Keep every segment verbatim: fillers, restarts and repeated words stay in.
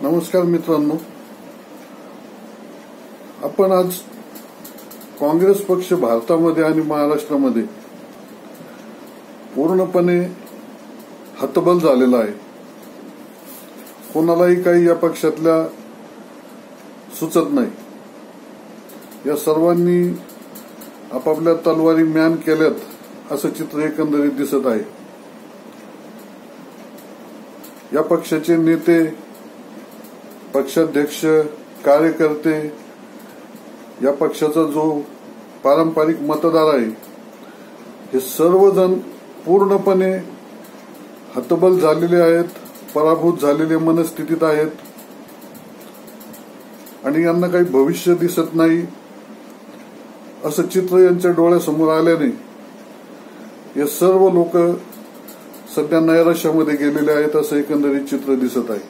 नमस्कार मित्रांनो, आपण आज काँग्रेस पक्ष भारतामध्ये आणि महाराष्ट्रामध्ये पूर्णपणे हतबल झालेला आहे. कोणालाही काही या पक्षातल्या सुचत नाही. या सर्वांनी आपापल्या तलवारी म्यान केल्यात असं चित्र एकंदरीत दिसत आहे. या पक्षाचे नेते, पक्षाध्यक्ष, कार्यकर्ते, या पक्षाचा जो पारंपरिक मतदार आहे, हे सर्वजण पूर्णपणे हतबल झालेले आहेत, पराभूत झालेले मनस्थितीत आहेत आणि यांना काही भविष्य दिसत नाही असं चित्र यांच्या डोळ्यासमोर आल्याने हे सर्व लोक सध्या नैराश्यामध्ये गेलेले आहेत असं एकंदरीत चित्र दिसत आहे.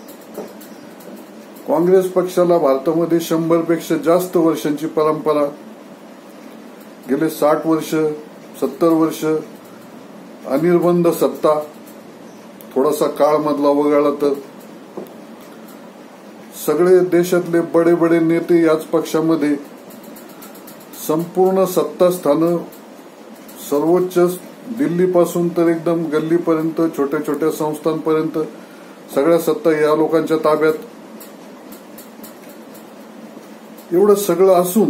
काँग्रेस पक्षाला भारतामध्ये शंभर पेक्षा जास्त वर्षांची परंपरा, गेले साठ वर्ष, सत्तर वर्ष अनिर्बंध सत्ता, थोडासा काळ मधला वगळला तर सगळे देशातले बडे बडे नेते याच पक्षामध्ये, संपूर्ण सत्तास्थानं सर्वोच्च दिल्लीपासून तर एकदम गल्लीपर्यंत, छोट्या छोट्या संस्थांपर्यंत सगळ्या सत्ता या लोकांच्या ताब्यात. एवढं सगळं असून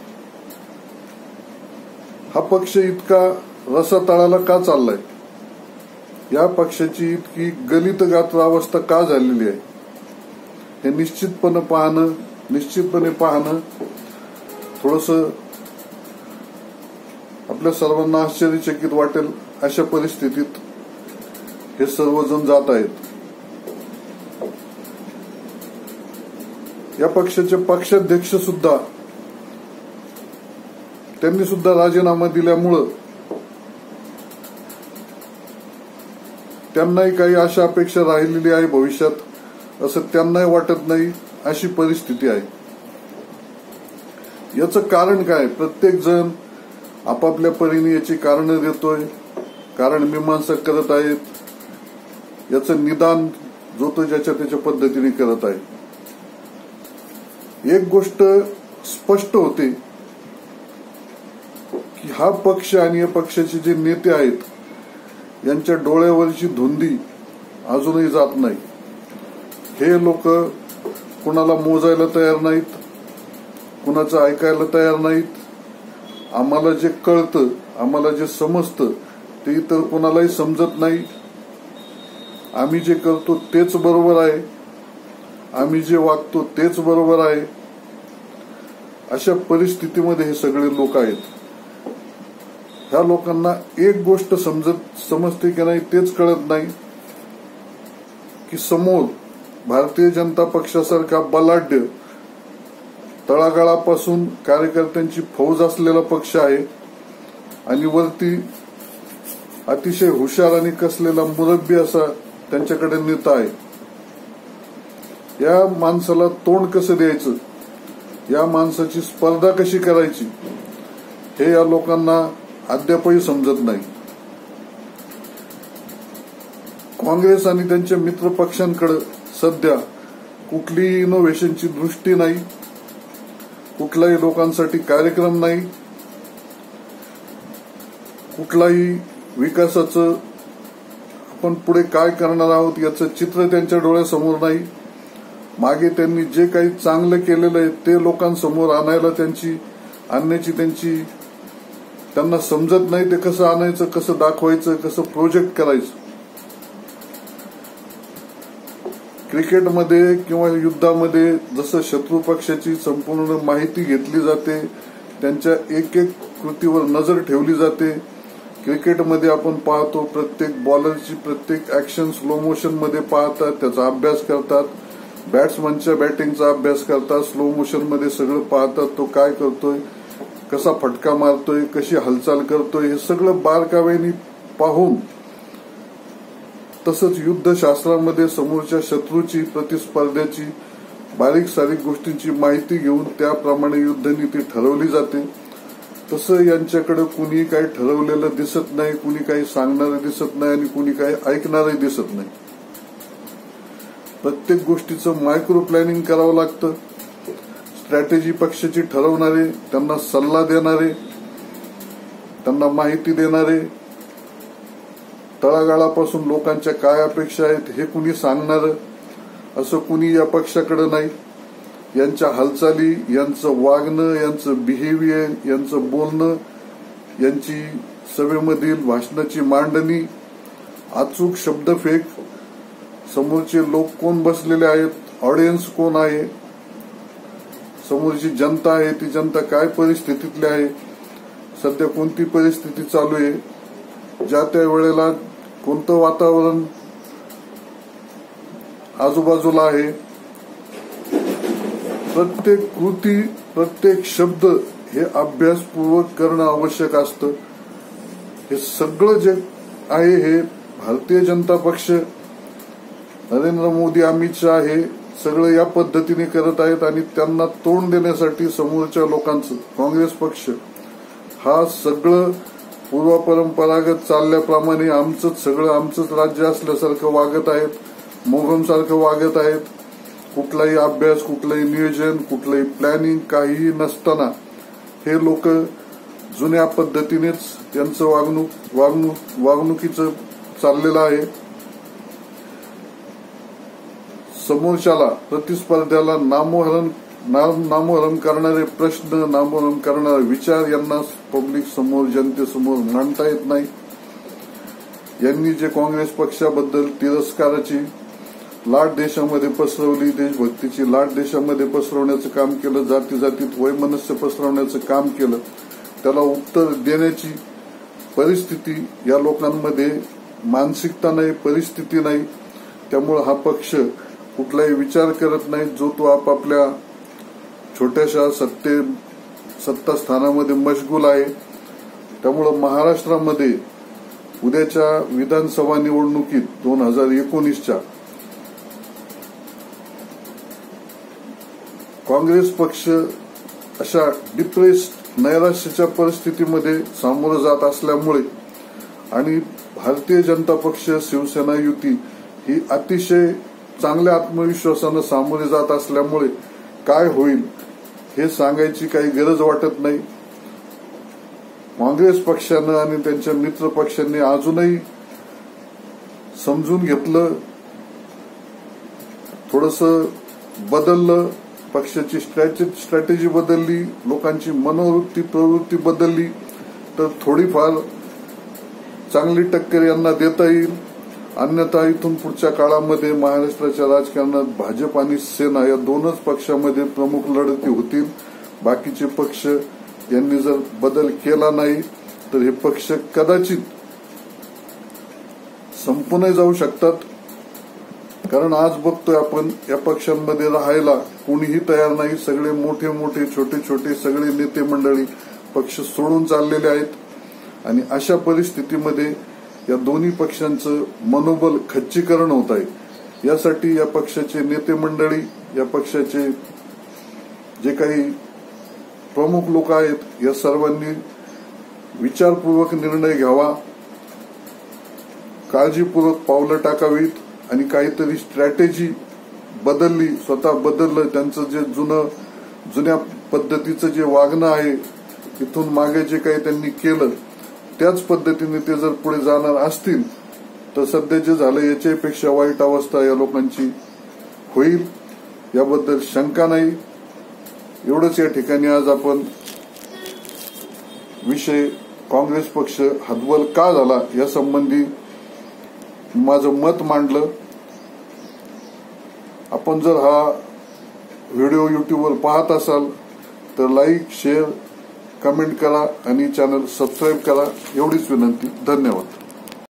हा पक्ष इतका रसातळाला का चाललाय? या पक्षाची इतकी गलित गात्र अवस्था का झालेली आहे? हे निश्चितपणे पाहणं निश्चितपणे पाहणं थोडंसं आपल्या सर्वांना आश्चर्यचकित वाटेल. अशा परिस्थितीत हे सर्वजण जात आहेत. या पक्षाचे पक्षाध्यक्ष सुद्धा त्यांनी सुद्धा राजीनामा दिल्यामुळं त्यांनाही काही आशा अपेक्षा राहिलेली आहे भविष्यात असं त्यांनाही वाटत नाही, अशी परिस्थिती आहे. याचं कारण काय? प्रत्येक जण आपापल्या परीने याची कारणं देतोय, कारण मीमांसा करत आहेत. याचं निदान जो तो ज्याच्या त्याच्या पद्धतीने करत आहे. एक गोष्ट स्पष्ट होते की हा पक्ष आणि या पक्षाचे जे नेते आहेत यांच्या डोळ्यावरची धुंदी अजूनही जात नाही. हे लोक कुणाला मोजायला तयार नाहीत, कुणाचं ऐकायला तयार नाहीत. आम्हाला जे कळतं, आम्हाला जे समजतं ते इतर कुणालाही समजत नाही. आम्ही जे करतो तेच बरोबर आहे, आम्ही जे वागतो तेच बरोबर आहे, अशा परिस्थितीमध्ये हे सगळे लोक आहेत. ह्या लोकांना एक गोष्ट समजत समजते की नाही तेच कळत नाही की समोर भारतीय जनता पक्षासारखा बलाढ्य तळागाळापासून कार्यकर्त्यांची फौज असलेला पक्ष आहे आणि वरती अतिशय हुशार आणि कसलेला मुरब्बी असा त्यांच्याकडे नेता आहे. या माणसाला तोंड कसं द्यायचं, या माणसाची स्पर्धा कशी करायची, हे या लोकांना अद्यापही समजत नाही. काँग्रेस आणि त्यांच्या मित्र पक्षांकडे सध्या कुठलीही इनोव्हेशनची दृष्टी नाही, कुठलाही लोकांसाठी कार्यक्रम नाही, कुठलाही विकासाचं आपण पुढे काय करणार आहोत याचं चित्र त्यांच्या डोळ्यासमोर नाही. मागे त्यांनी जे काही चांगलं केलेलं आहे ते लोकांसमोर आणायला त्यांची आणण्याची त्यांची त्यांना समजत नाही. ते कसं आणायचं, कसं दाखवायचं, कसं प्रोजेक्ट करायचं. क्रिकेटमध्ये किंवा युद्धामध्ये जसं शत्रू पक्षाची संपूर्ण माहिती घेतली जाते, त्यांच्या एक एक कृतीवर नजर ठेवली जाते. क्रिकेटमध्ये आपण पाहतो प्रत्येक बॉलरची प्रत्येक ऍक्शन स्लो मोशन मध्ये पाहतात, त्याचा अभ्यास करतात. बॅट्समनच्या बॅटिंगचा अभ्यास करतात, स्लो मोशन मध्ये सगळं पाहतात. तो काय करतोय, कसा फटका मारतोय, कशी हालचाल करतोय, हे सगळं बारकाव्याने पाहून, तसंच युद्धशास्त्रामध्ये समोरच्या शत्रूची, प्रतिस्पर्ध्याची बारीक सारीक गोष्टींची माहिती घेऊन त्याप्रमाणे युद्धनीती ठरवली जाते. तसं यांच्याकडे कुणी काही ठरवलेलं दिसत नाही, कुणी काही सांगणारं दिसत नाही आणि कुणी काही ऐकणारही दिसत नाही. प्रत्येक गोष्टीचं मायक्रो प्लॅनिंग करावं लागतं. स्ट्रॅटेजी पक्षाची ठरवणारे, त्यांना सल्ला देणारे, त्यांना माहिती देणारे, तळागाळापासून लोकांच्या काय अपेक्षा आहेत हे कुणी सांगणारं असं कुणी या पक्षाकडे नाही. यांच्या हालचाली, यांचं वागणं, यांचं बिहेवियर, यांचं बोलणं, यांची सभेमधील भाषणाची मांडणी, अचूक शब्दफेक, समोरचे लोक कोण बसलेले आहेत, ऑडियन्स कोण आहे, समोरची जनता आहे, ती जनता काय परिस्थितीतली आहे, सध्या कोणती परिस्थिती चालू आहे, ज्या त्या वेळेला कोणतं वातावरण आजूबाजूला आहे, प्रत्येक कृती, प्रत्येक शब्द हे अभ्यासपूर्वक करणं आवश्यक असतं. हे सगळं जे आहे हे भारतीय जनता पक्ष, नरेंद्र मोदी, अमित शहा हे सगळं या पद्धतीने करत आहेत आणि त्यांना तोंड देण्यासाठी समोरच्या लोकांचं काँग्रेस पक्ष हा सगळं पूर्वपरंपरागत चालल्याप्रमाणे आमचंच सगळं आमचंच राज्य असल्यासारखं वागत आहेत, मोगमसारखं वागत आहेत. कुठलाही अभ्यास, कुठलंही नियोजन, कुठलंही प्लॅनिंग काहीही नसताना हे लोक जुन्या पद्धतीनेच त्यांचं वागणूक वागणूक वागणुकीचं चाललेलं आहे. समोरच्याला, प्रतिस्पर्ध्याला नामोहरण नामोहरण करणारे प्रश्न, नामोहरण करणारे विचार यांना पब्लिक समोर, जनतेसमोर मांडता येत नाही. यांनी जे काँग्रेस पक्षाबद्दल तिरस्काराची लाट देशामध्ये पसरवली, देशभक्तीची लाट देशामध्ये पसरवण्याचं काम केलं, जाती जातीत वैमनस्य पसरवण्याचं काम केलं, त्याला उत्तर देण्याची परिस्थिती या लोकांमध्ये मानसिकता नाही, परिस्थिती नाही. त्यामुळे हा पक्ष कुठलाही विचार करत नाही, जो तो आपापल्या छोट्याशा सत्ते सत्तास्थानामध्ये मशगूल आहे. त्यामुळे महाराष्ट्रामध्ये उद्याच्या विधानसभा निवडणुकीत दोन हजार एकोणीसच्या काँग्रेस पक्ष अशा डिप्रेस्ड, नैराश्याच्या परिस्थितीमध्ये सामोरं जात असल्यामुळे आणि भारतीय जनता पक्ष, शिवसेना युती ही अतिशय चांगल्या आत्मविश्वासानं सामोरे जात असल्यामुळे काय होईल हे सांगायची काही गरज वाटत नाही. काँग्रेस पक्षानं आणि त्यांच्या मित्र पक्षांनी अजूनही समजून घेतलं, थोडंसं बदललं, पक्षाची स्ट्रॅटेजी बदलली, लोकांची मनोवृत्ती, प्रवृत्ती बदलली तर थोडीफार चांगली टक्कर यांना देता येईल. अन्यथा इथून पुढच्या काळामध्ये महाराष्ट्राच्या राजकारणात भाजप आणि सेना या दोनच पक्षामध्ये प्रमुख लढती होतील. बाकीचे पक्ष यांनी जर बदल केला नाही तर हे पक्ष कदाचित संपून जाऊ शकतात. कारण आज बघतोय आपण या पक्षांमध्ये राहायला कोणीही तयार नाही. सगळे मोठे मोठे, छोटे छोटे सगळे नेते मंडळी पक्ष सोडून चाललेले आहेत आणि अशा परिस्थितीमध्ये या दोन्ही पक्षांचं मनोबल खच्चीकरण होत आहे. यासाठी या पक्षाचे नेते मंडळी, या पक्षाचे जे काही प्रमुख लोक आहेत या सर्वांनी विचारपूर्वक निर्णय घ्यावा, काळजीपूर्वक पावलं टाकावीत आणि काहीतरी स्ट्रॅटेजी बदलली, स्वतः बदललं, त्यांचं जे जुनं जुन्या पद्धतीचं जे वागणं आहे, इथून मागे जे काही त्यांनी केलं त्याच पद्धतीने ते जर पुढे जाणार असतील तर सध्या जे झालं याच्यापेक्षा वाईट अवस्था या लोकांची होईल, याबद्दल शंका नाही. एवढंच या ठिकाणी आज आपण विषय काँग्रेस पक्ष हतबल का झाला यासंबंधी माझं मत मांडलं. आपण जर हा व्हिडिओ युट्यूबवर पाहत असाल तर लाईक, शेअर, कमेंट करा आणि चॅनल सबस्क्राईब करा. एवढीच विनंती. धन्यवाद.